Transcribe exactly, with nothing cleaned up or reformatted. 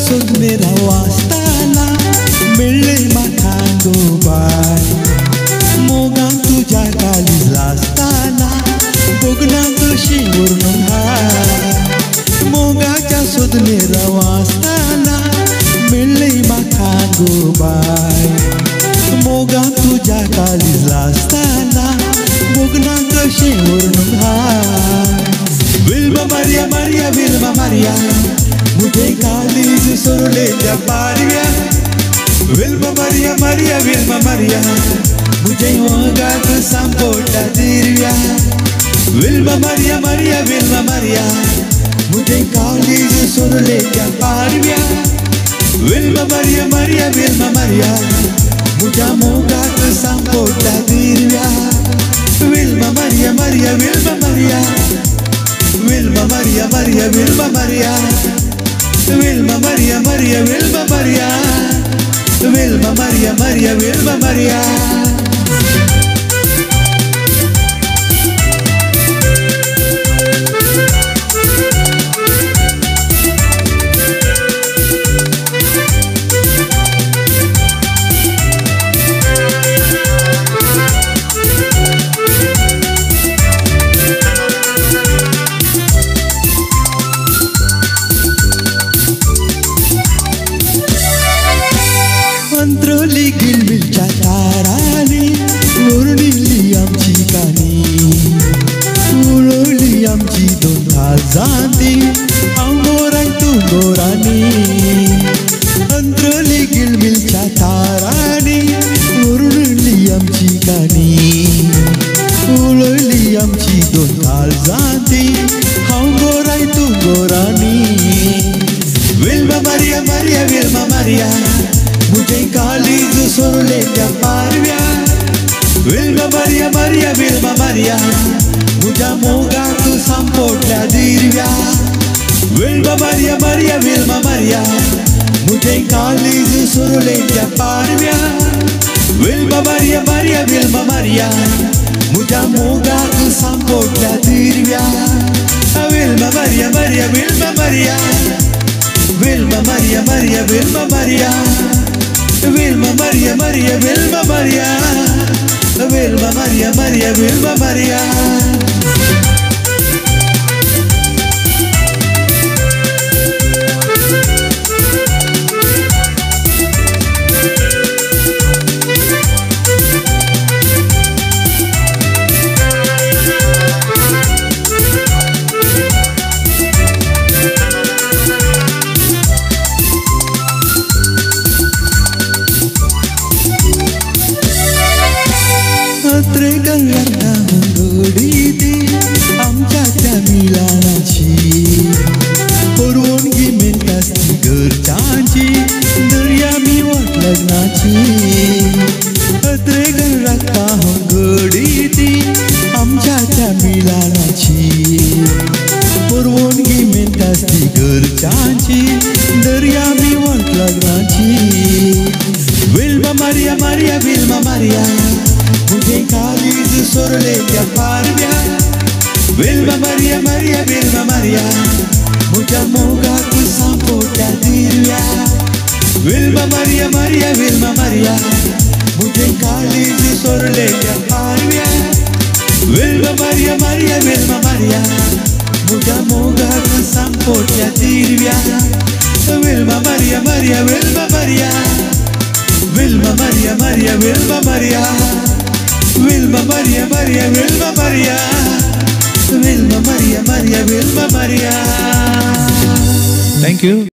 सोद मेरा वास्ताला मिळले माखांगो बाय मोगा तुझ्या कालीज लास्ताला बोगना कशी वरून हाय मोगाच्या सोद मेरा वास्ताला मिळले माखांगो बाय मोगा तुझ्या कालीज लास्ताला बोगना कशी वरून हाय Vilma Maria Maria Vilma Maria मुझे कालीज सोरले त्या Pariya Vilma Maria Maria Vilma Maria मुझे होगात संपोटा दिरिया Vilma Maria Maria Vilma Maria मुझे कालीज सोरले त्या Pariya Vilma Maria Maria Vilma Maria मुझे होगात संपोटा दिरिया Vilma Maria Maria Vilma Maria Vilma Maria Maria Vilma Maria Vilma Maria Maria Vilma Maria Vilma Maria Maria Vilma Maria अंतरली गिलमिलच्या ताराने ओरडली आमची कानी उडवली आमची दोन तासांती आंबोराय तू गोरानी अंतरली गिलमिलच्या ताराने ओरडली आमची कानी उडवली आमची दोन तासांती आंबोराय तू गोरानी Vilma Maria Maria Vilma Maria मुझे कालीज सोरले त्या पारव्या Vilma Maria Maria Vilma Maria मुझ्या मोगात संपोटल्या दिरव्या Vilma Maria Maria Vilma Maria मुझे कालीज सोरले त्या पारव्या Vilma Maria Maria Vilma Maria मुझ्या मोगात संपोटल्या दिरव्या Vilma Maria Maria Vilma Maria Vilma Maria Maria Vilma Maria Vilma Maria Maria Vilma Maria Vilma Maria Maria Vilma Maria अत्रे गंगा गोडी ती आमच्या त्या मिलानाची परवानगी मिळताच ती घरच्यांची दर्या मी वाट लग्नाची अत्रे गंगा गोडी ती आमच्या त्या मिलानाची परवानगी मिळताच ती घरच्यांची दर्या मी वाट लग्नाची Vilma Maria Maria Vilma Maria मुझे कालीज सोरले त्या पारव्या Vilma Maria Maria Vilma Maria मुझ्या मोगात संपोटल्या दिरव्या Vilma Maria Maria Vilma Maria मुझे कालीज सोरले त्या पारव्या Vilma Maria Maria Vilma Maria मुझ्या मोगात संपोटल्या दिरव्या Vilma Maria Maria Vilma Maria Vilma Maria Maria Vilma Maria Vilma Maria Maria Vilma Maria Vilma Maria Maria Vilma Maria. Thank you.